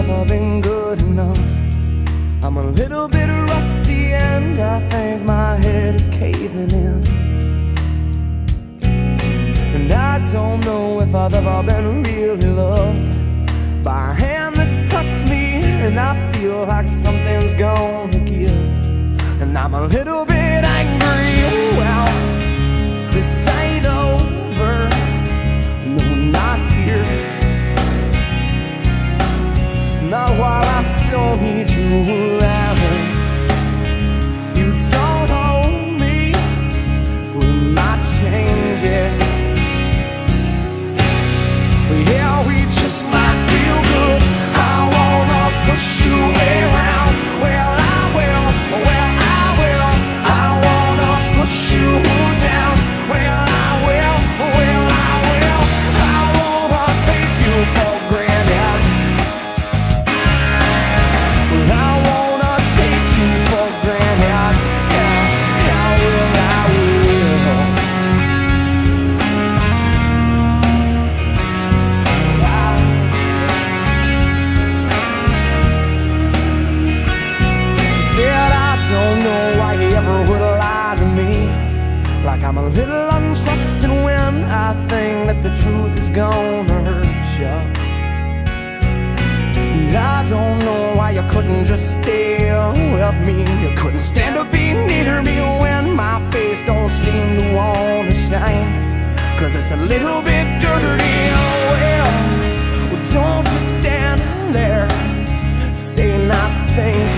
never been good enough. I'm a little bit rusty and I think my head is caving in. And I don't know if I've ever been really loved by a hand that's touched me, and I feel like something's gonna give. And I'm a little bit angry. Well, this ain't over. No, not here. Not while I still need you around. You don't hold me. We might change it. Yeah, we just might feel good. I wanna push you around. Well, I will. Well, I will. I wanna push you down. Well, I will. Well, I will. I wanna take you for granted. Well, I wanna take you for granted. Yeah, I will. I will. She said, I don't know why you ever would lie to me. Like I'm a little untrusting when I think that the truth is gonna hurt you. And I don't know why you couldn't just stay with me. You couldn't stand to be near me when my face don't seem to wanna shine. Cause it's a little bit dirty. Oh well, don't just stand there. Say nice things